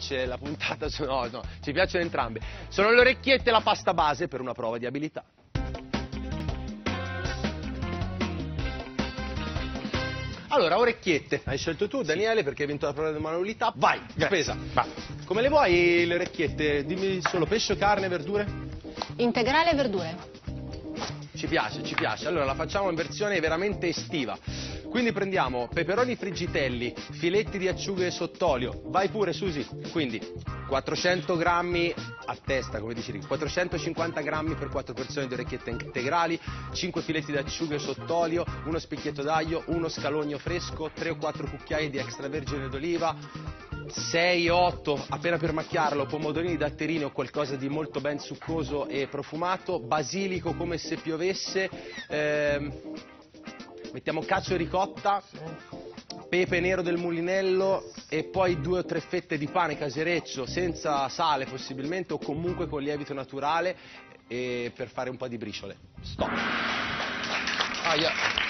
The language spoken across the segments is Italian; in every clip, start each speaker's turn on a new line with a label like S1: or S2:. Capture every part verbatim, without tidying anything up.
S1: piace la puntata, no, no, ci piacciono entrambe. Sono le orecchiette e la pasta base per una prova di abilità. Allora, orecchiette, hai scelto tu, Daniele, perché hai vinto la prova di manualità. Vai, spesa. Va. Come le vuoi le orecchiette? Dimmi solo pesce, carne, verdure?
S2: Integrale e verdure.
S1: Ci piace, ci piace. Allora la facciamo in versione veramente estiva. Quindi prendiamo peperoni friggitelli, filetti di acciughe sott'olio. Vai pure, Susi. Quindi quattrocento grammi a testa, come dici, quattrocentocinquanta grammi per quattro persone di orecchiette integrali, cinque filetti di acciughe sott'olio, uno spicchietto d'aglio, uno scalogno fresco, tre o quattro cucchiai di extravergine d'oliva, sei otto, appena per macchiarlo, pomodorini datterini o qualcosa di molto ben succoso e profumato, basilico come se piovesse, ehm, mettiamo cacio e ricotta, pepe nero del mulinello e poi due o tre fette di pane casereccio senza sale possibilmente o comunque con lievito naturale e per fare un po' di briciole. Stop. Aia.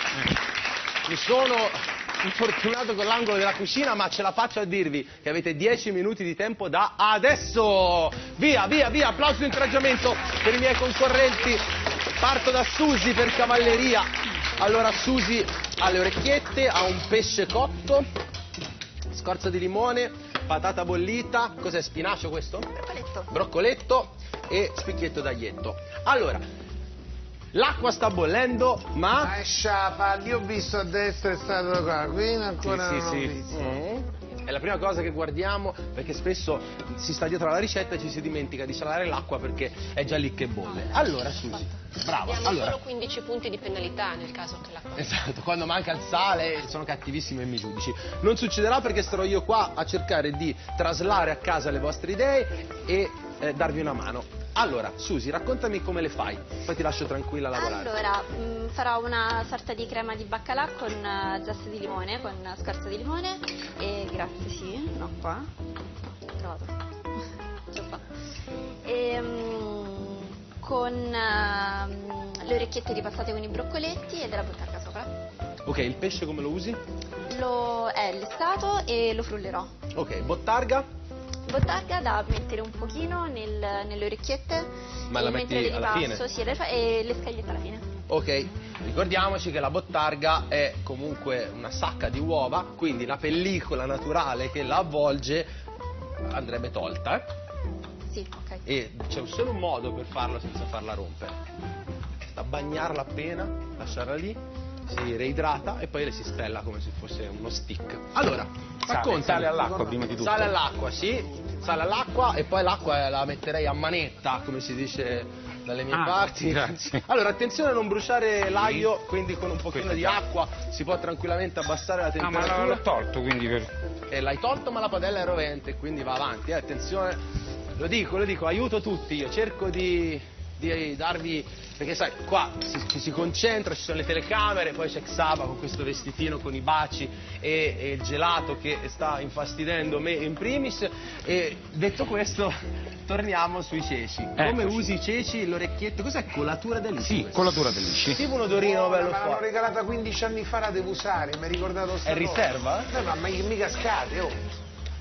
S1: Mi sono infortunato con l'angolo della cucina, ma ce la faccio a dirvi che avete dieci minuti di tempo da adesso. Via, via, via, applauso di incoraggiamento per i miei concorrenti. Parto da Susi per cavalleria. Allora Susi ha le orecchiette, ha un pesce cotto, scorza di limone, patata bollita, cos'è, spinacio questo?
S3: Broccoletto.
S1: Broccoletto e spicchietto d'aglietto. Allora, l'acqua sta bollendo, ma...
S4: Ma è sciafa, io ho visto a destra è stato qua, qui ancora
S1: sì,
S4: non
S1: sì,
S4: ho
S1: sì.
S4: visto.
S1: Mm. È la prima cosa che guardiamo, perché spesso si sta dietro alla ricetta e ci si dimentica di salare l'acqua perché è già lì che bolle. Allora, Susi, brava.
S2: Abbiamo
S1: Allora,
S2: solo quindici punti di penalità nel caso che l'acqua...
S1: esatto, quando manca il sale sono cattivissimi i miei giudici. Non succederà perché sarò io qua a cercare di traslare a casa le vostre idee e eh, darvi una mano. Allora, Susi, raccontami come le fai, poi ti lascio tranquilla a lavorare.
S3: Allora, mh, farò una sorta di crema di baccalà con uh, zeste di limone, con scorza di limone e grazie, sì, no qua, ho trovato, ce l'ho fatta. E, mh, con uh, le orecchiette ripassate con i broccoletti e della bottarga sopra.
S1: Ok, il pesce come lo usi?
S3: Lo è lessato e lo frullerò.
S1: Ok, bottarga?
S3: Bottarga da mettere un pochino nel, nelle orecchiette.
S1: Ma
S3: e
S1: la metti
S3: mentre le
S1: alla
S3: ripasso,
S1: fine?
S3: Sì, le fa- e le scagliette alla fine.
S1: Ok, ricordiamoci che la bottarga è comunque una sacca di uova, quindi la pellicola naturale che la avvolge andrebbe tolta, eh?
S3: Sì, ok.
S1: E c'è solo un modo per farlo senza farla rompere. Da bagnarla appena, lasciarla lì, si reidrata e poi le si spella come se fosse uno stick. Allora, racconta.
S5: Sale all'acqua prima di tutto.
S1: Sale all'acqua, sì. Sale all'acqua e poi l'acqua la metterei a manetta, come si dice dalle mie
S5: Ah,
S1: parti.
S5: grazie.
S1: Allora, attenzione a non bruciare l'aglio, quindi con un pochino
S5: Questo
S1: di
S5: già.
S1: acqua si può tranquillamente abbassare la
S5: Ah, ma
S1: temperatura.
S5: l'ho tolto, quindi per...
S1: E l'hai tolto ma la padella è rovente, quindi va avanti, eh, attenzione. Lo dico, lo dico, aiuto tutti, io cerco di, di darvi, perché sai, qua si, ci si concentra, ci sono le telecamere, poi c'è Xaba con questo vestitino con i baci e, e il gelato che sta infastidendo me in primis. E detto questo, torniamo sui ceci. Come
S5: Eccoci.
S1: usi i ceci, l'orecchietto? Cos'è? Colatura da lisci?
S5: Sì, colatura del lisci.
S1: Tipo un odorino bello
S4: ma l'hanno
S1: forte.
S4: regalata quindici anni fa, la devo usare, mi ha ricordato sta
S1: È riserva?
S4: cosa. No, ma mi- mica scade, oh.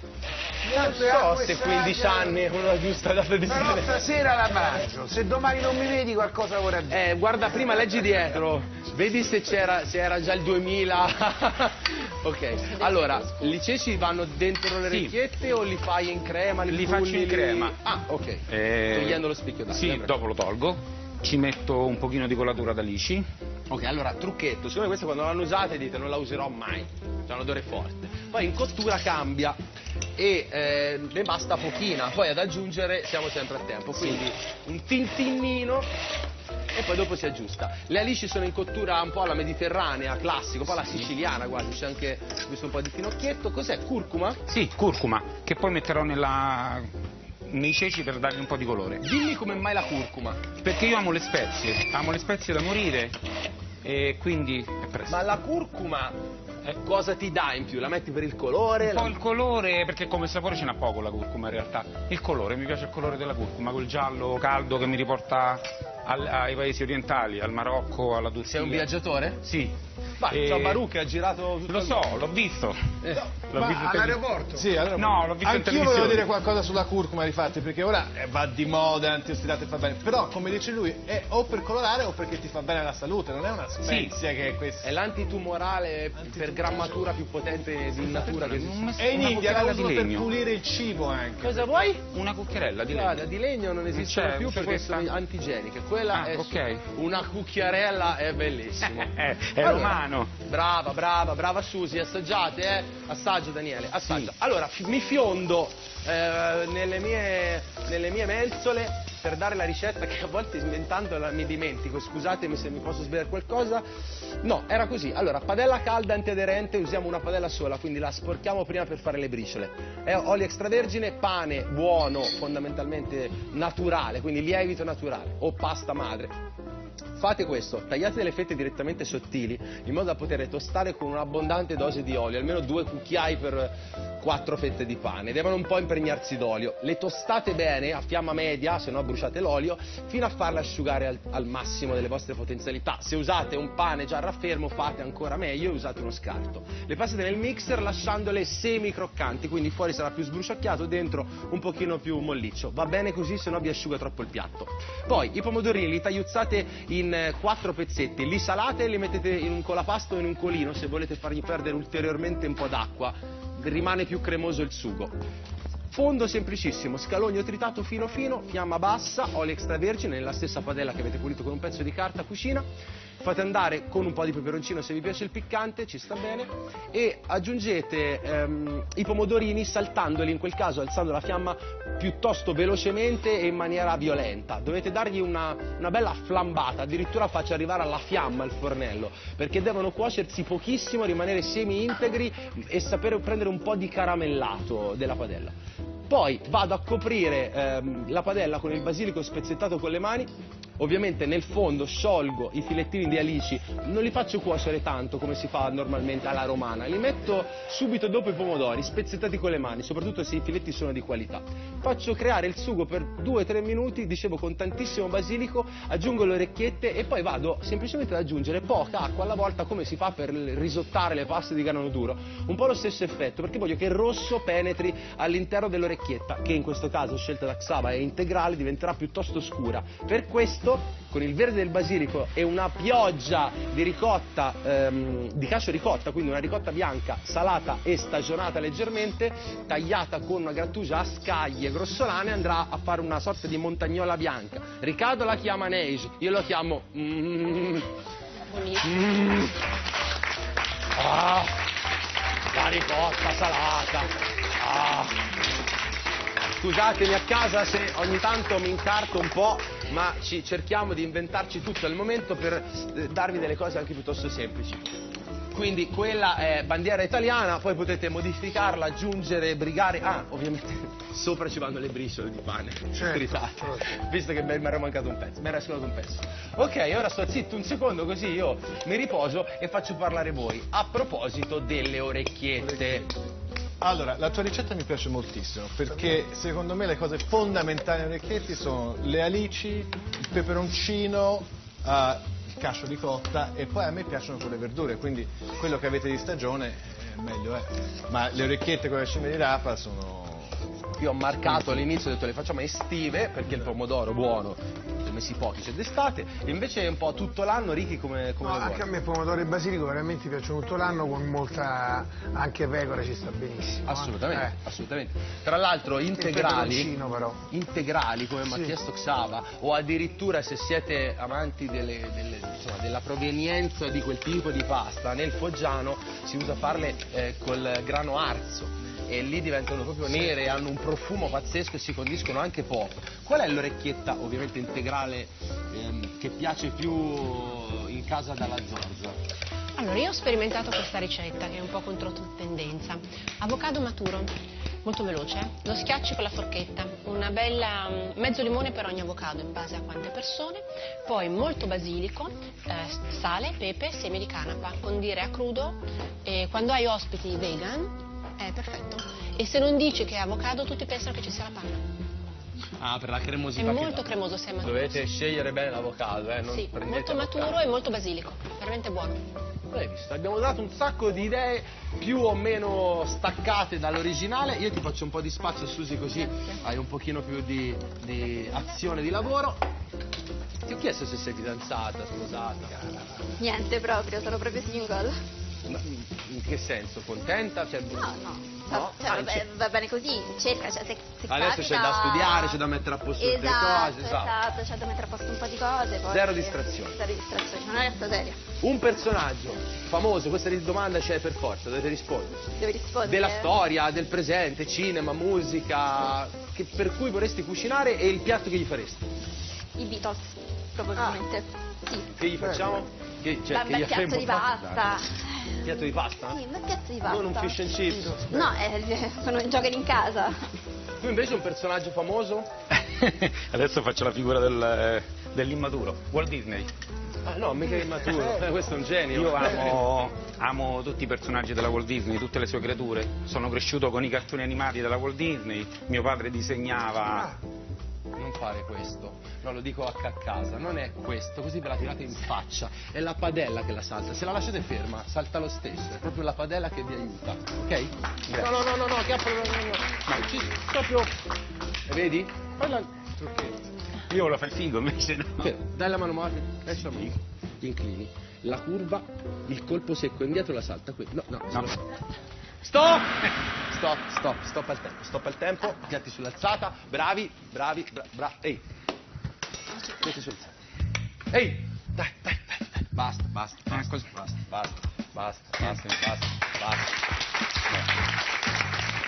S1: Non so se quindici anni è una giusta data di
S4: Però
S1: scadenza.
S4: stasera la mangio, se domani non mi vedi qualcosa vorrà dire.
S1: Eh, guarda, prima leggi dietro, vedi se c'era se era già il duemila. Ok, allora, i ceci vanno dentro le
S5: Sì.
S1: orecchiette o li fai in crema?
S5: Li faccio in
S1: frulli,
S5: crema.
S1: Ah, ok.
S5: Eh,
S1: Togliendo lo spicchio d'aglio.
S5: Sì,
S1: eh,
S5: dopo lo tolgo. Ci metto un pochino di colatura da lisci.
S1: Ok, allora, trucchetto, siccome queste quando l'hanno usate dite non la userò mai, c'ha un odore forte. Poi in cottura cambia e eh, ne basta pochina, poi ad aggiungere siamo sempre a tempo, quindi un tintinnino e poi dopo si aggiusta. Le alici sono in cottura un po' alla mediterranea, classico, un po' alla siciliana quasi, c'è anche ho visto un po' di finocchietto. Cos'è? Curcuma?
S5: Sì, curcuma, che poi metterò nella... nei ceci per dargli un po' di colore.
S1: Dimmi come mai la curcuma.
S5: Perché io amo le spezie, amo le spezie da morire e quindi è presto.
S1: Ma la curcuma eh, cosa ti dà in più? La metti per il colore?
S5: Un po'
S1: La...
S5: il colore, perché come sapore ce n'ha poco la curcuma in realtà. Il colore, mi piace il colore della curcuma, quel giallo caldo che mi riporta al, ai paesi orientali, al Marocco, alla Turchia.
S1: Sei un viaggiatore?
S5: Sì.
S1: Vai,
S5: E-
S1: ciao Baruch, ha girato tutto
S5: Lo
S1: il
S5: so,
S1: mondo.
S5: l'ho visto. Eh,
S4: No, ma all'aeroporto?
S6: Sì, allora,
S5: no, l'ho visto in
S6: anch'io
S5: televisione.
S6: volevo dire qualcosa sulla curcuma, difatti, perché ora eh, va di moda, antiossidante, fa bene. Però, come dice lui, è o per colorare o perché ti fa bene alla salute, non è una spezia
S5: Sì.
S6: che è questa.
S1: È l'antitumorale per grammatura più potente di natura che esiste.
S6: E in
S5: Una
S6: India la
S5: cucchiarella
S6: usano
S5: di
S6: per
S5: legno.
S6: pulire il cibo anche.
S1: Cosa vuoi?
S5: Una cucchiarella di
S1: Guarda,
S5: legno.
S1: di legno non esistono
S5: C'è,
S1: più
S5: c'è
S1: perché
S5: questa?
S1: sono antigeniche. Quella
S5: Ah,
S1: è
S5: ok.
S1: una cucchiarella, è bellissimo.
S5: Eh, è
S1: Allora,
S5: romano.
S1: Brava, brava, brava Susi, assaggiate, eh? Assaggio Daniele, assaggia. Allora, fi- mi fiondo eh, nelle, mie, nelle mie mensole per dare la ricetta che a volte inventandola mi dimentico, scusatemi se mi posso sbagliare qualcosa. No, era così. Allora, padella calda antiaderente, usiamo una padella sola, quindi la sporchiamo prima per fare le briciole. È olio extravergine, pane buono, fondamentalmente naturale, quindi lievito naturale o pasta madre. Fate questo, tagliate delle fette direttamente sottili in modo da poter tostare con un'abbondante dose di olio, almeno due cucchiai per quattro fette di pane, devono un po' impregnarsi d'olio. Le tostate bene a fiamma media, se no bruciate l'olio, fino a farle asciugare al, al massimo delle vostre potenzialità. Se usate un pane già raffermo fate ancora meglio e usate uno scarto. Le passate nel mixer lasciandole semi croccanti, quindi fuori sarà più sbruciacchiato, dentro un pochino più molliccio. Va bene così, se no vi asciuga troppo il piatto. Poi i pomodorini li tagliuzzate in quattro pezzetti, li salate e li mettete in un colapasto o in un colino se volete fargli perdere ulteriormente un po' d'acqua, rimane più cremoso il sugo. Fondo semplicissimo, scalogno tritato fino fino, fiamma bassa, olio extravergine nella stessa padella che avete pulito con un pezzo di carta cucina, fate andare con un po' di peperoncino se vi piace il piccante, ci sta bene, e aggiungete ehm, i pomodorini saltandoli, in quel caso alzando la fiamma piuttosto velocemente e in maniera violenta. Dovete dargli una, una bella flambata, addirittura faccia arrivare alla fiamma il fornello, perché devono cuocersi pochissimo, rimanere semi integri e sapere prendere un po' di caramellato della padella. Poi vado a coprire ehm, la padella con il basilico spezzettato con le mani, ovviamente nel fondo sciolgo i filettini di alici, non li faccio cuocere tanto come si fa normalmente alla romana, li metto subito dopo i pomodori, spezzettati con le mani, soprattutto se i filetti sono di qualità. Faccio creare il sugo per due tre minuti, dicevo con tantissimo basilico, aggiungo le orecchiette e poi vado semplicemente ad aggiungere poca acqua alla volta come si fa per risottare le paste di grano duro. Un po' lo stesso effetto, perché voglio che il rosso penetri all'interno dell'orecchietta, che in questo caso scelta da Xaba è integrale, diventerà piuttosto scura. Per questo con il verde del basilico e una pioggia di ricotta, ehm, di cacio ricotta, quindi una ricotta bianca salata e stagionata leggermente, tagliata con una grattugia a scaglie grossolane, andrà a fare una sorta di montagnola bianca. Riccardo la chiama neige, io lo chiamo mm, mm, ah, la ricotta salata. Ah. Scusatemi a casa se ogni tanto mi incarto un po', ma ci cerchiamo di inventarci tutto al momento per eh, darvi delle cose anche piuttosto semplici. Quindi quella è bandiera italiana, poi potete modificarla, aggiungere, brigare. Ah, ovviamente sopra ci vanno le briciole di pane
S4: Certo,
S1: tritate,
S4: certo.
S1: visto che mi era mancato un pezzo, mi era scordato un pezzo. Ok, ora sto zitto un secondo così io mi riposo e faccio parlare voi. A proposito delle orecchiette.
S6: Allora, la tua ricetta mi piace moltissimo perché secondo me le cose fondamentali nei orecchietti sono le alici, il peperoncino, eh, il cacio di cotta e poi a me piacciono con le verdure, quindi quello che avete di stagione eh, meglio è. Ma le orecchiette con le cime di rapa sono...
S1: Io ho marcato all'inizio, ho detto le facciamo estive perché il pomodoro buono, come si può, c'è d'estate, e invece è un po' tutto l'anno, Ricky, come, come
S4: No,
S1: le
S4: anche a
S1: vuoi?
S4: me pomodoro e basilico veramente piacciono tutto l'anno, con molta anche pecora ci sta benissimo. eh.
S1: Assolutamente,
S4: Eh.
S1: assolutamente. Tra l'altro integrali,
S4: peperoncino, però.
S1: integrali come mi ha
S4: Sì.
S1: chiesto Xaba, o addirittura se siete amanti delle, delle, insomma, della provenienza di quel tipo di pasta, nel foggiano si usa farle eh, col grano arzo. E lì diventano proprio nere, hanno un profumo pazzesco e si condiscono anche poco. Qual è l'orecchietta, ovviamente integrale, ehm, che piace più in casa dalla Giorgia?
S2: Allora, io ho sperimentato questa ricetta che è un po' contro tendenza. Avocado maturo, molto veloce, lo schiacci con la forchetta, una bella mm, mezzo limone per ogni avocado in base a quante persone, poi molto basilico, eh, sale, pepe, semi di canapa, condire a crudo e quando hai ospiti vegan è perfetto. E se non dici che è avocado tutti pensano che ci sia la panna.
S1: Ah, per la cremosità.
S2: È
S1: che
S2: molto
S1: dà.
S2: cremoso se è maturo.
S1: Dovete scegliere bene l'avocado, eh, non
S2: Sì,
S1: prendete
S2: molto maturo
S1: avocado.
S2: e molto basilico, veramente buono.
S1: Hai visto? Abbiamo dato un sacco di idee più o meno staccate dall'originale. Io ti faccio un po' di spazio, Susi, così hai un pochino più di, di azione di lavoro. Ti ho chiesto se sei fidanzata, sposata.
S3: Niente proprio, sono proprio single.
S1: Ma in che senso? Contenta? Cioè,
S3: No, no.
S1: No?
S3: Cioè,
S1: Ah,
S3: vabbè,
S1: cioè-
S3: va bene così, cerca, cioè, se, se
S1: Adesso
S3: capita-
S1: c'è da studiare, c'è da mettere a posto tutte le
S3: esatto,
S1: cose, esatto.
S3: esatto, c'è da mettere a posto un po' di cose. Poi...
S1: Zero distrazioni.
S3: Zero distrazioni, non è resta seria.
S1: Un personaggio famoso, questa domanda c'è per forza, dovete rispondere.
S3: Devi rispondere.
S1: Della storia, del presente, cinema, musica, che- per cui vorresti cucinare e il piatto che gli faresti.
S3: I Beatles, probabilmente. Sì.
S1: Che gli facciamo? Che, cioè,
S3: Un
S1: che
S3: bel
S1: gli
S3: piatto
S1: faremo
S3: di
S1: fare?
S3: pasta.
S1: Un piatto di pasta?
S3: Sì, un bel piatto di pasta.
S1: Non un fish and chips.
S3: No, eh, sono i giochi in casa.
S1: Tu invece un personaggio famoso?
S5: Adesso faccio la figura del, dell'immaturo, Walt Disney.
S1: Ah no, mica immaturo, eh, questo è un genio.
S5: Io amo, amo tutti i personaggi della Walt Disney, tutte le sue creature. Sono cresciuto con i cartoni animati della Walt Disney, mio padre disegnava.
S1: Non fare questo, no, lo dico a casa, non è questo, così ve la tirate in faccia, è la padella che la salta, se la lasciate ferma salta lo stesso, è proprio la padella che vi aiuta, ok? No, no, no, no, no, che no, no, no, no, ci, proprio, e vedi? Poi la...
S5: Io lo fai il figo invece no.
S1: Fermo, dai la mano madre, lascia la mano, ti inclini, la curva, il colpo secco indietro la salta, qui, no, no,
S5: No.
S1: Stop! Stop, stop, stop al tempo, stop al tempo, piatti sull'alzata, bravi, bravi, bra, bra, ehi, piatti sull'alzata, ehi, dai, dai, dai, dai, basta, basta, basta, basta, basta, basta, basta, basta, basta, basta.